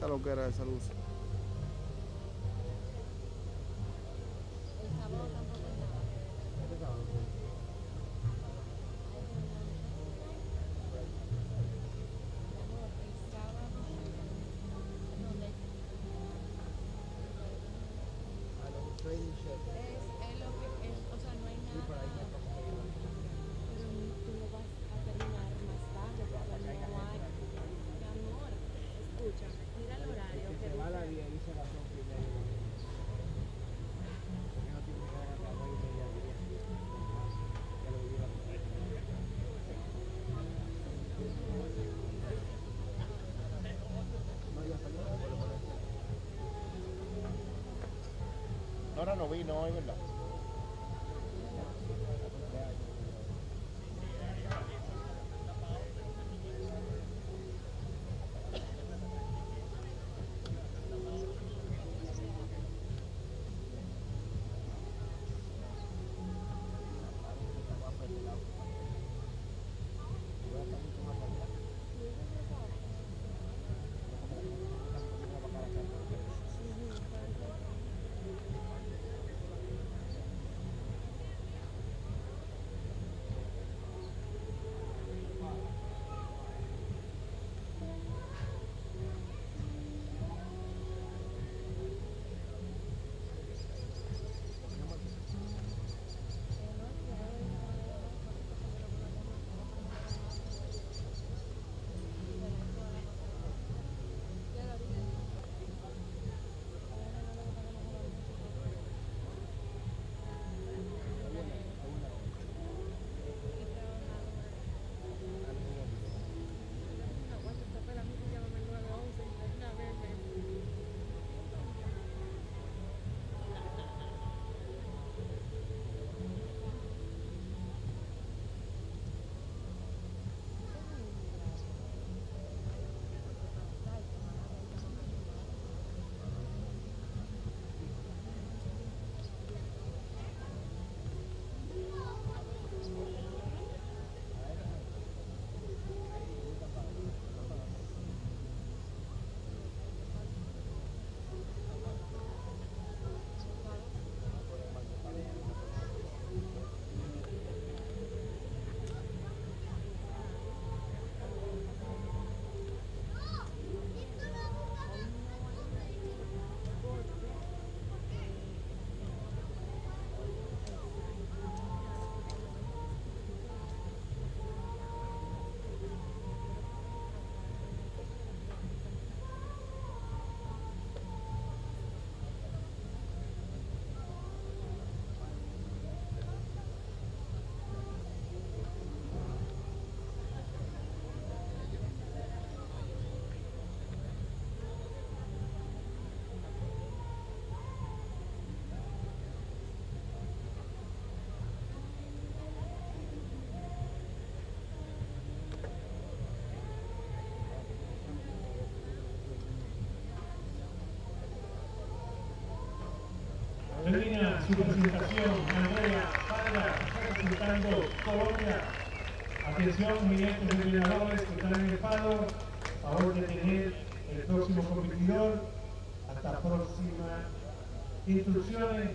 lo que era esa luz. El sábado tampoco hay nada. Este sábado, sí. Mi amor, el sábado. ¿Dónde? A los trading shop. Es lo que es, o sea, no hay Sí, por ahí me nada. toca que ir. Pero tú lo vas a terminar más tarde porque no hay. Mi amor, escúchame, mira el El horario que que se va a dice. las 10 dice a las 11:30. Porque no tiene que dar a las 9:30, 10. Ya lo viví la primera. No, ya salió. Ahora no vino hoy, ¿verdad? Termina su presentación Andrea Parga, representando Colombia. Atención, miembros entrenadores que están en el palo, favor de tener el próximo competidor. Hasta próximas instrucciones.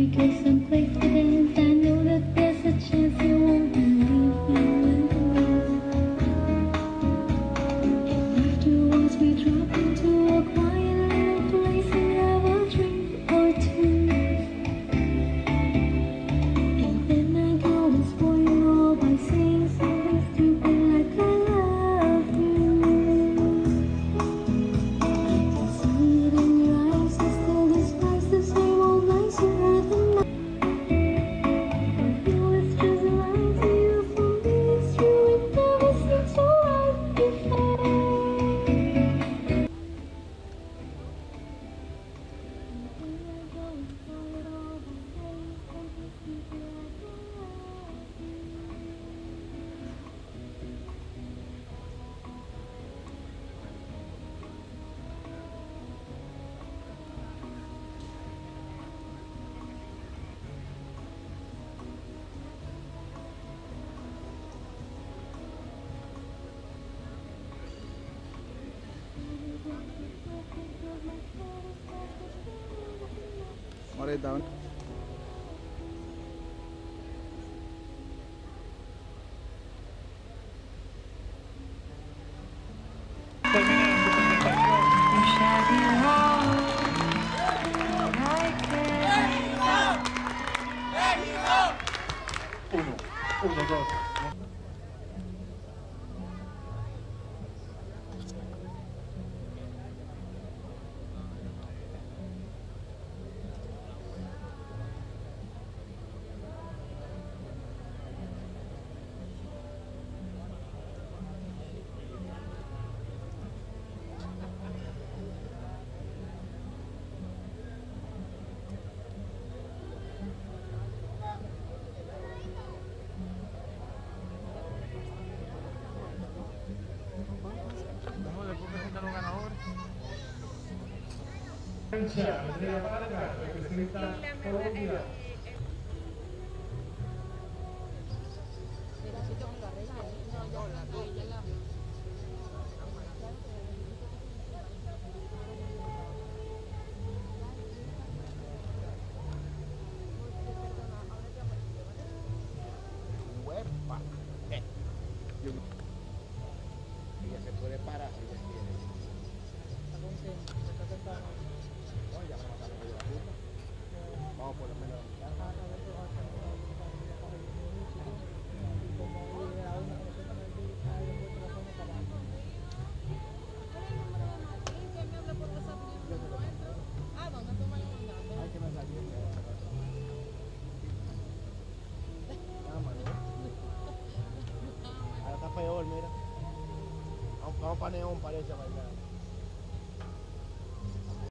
we go someplace to dance, I know that there's a chance you won't believe me when afterwards we drop into a quiet little place and have a drink or two. And then I go and spoil it all by saying something stupid like I love you. I can see it in your eyes, you still despise the same old nights you heard the night. For you it's just lying to you, for me it's true, it never seemed so right before. Ahorita, Uno, dos. Andrea Vargas representa Colombia. Huepa. Ella se puede parar si ella quiere. No, ya me mataron de la ruta. Vamos por lo menos. Ay, que me salió. Ahora está peor, mira. Vamos para Neón, parece bailar.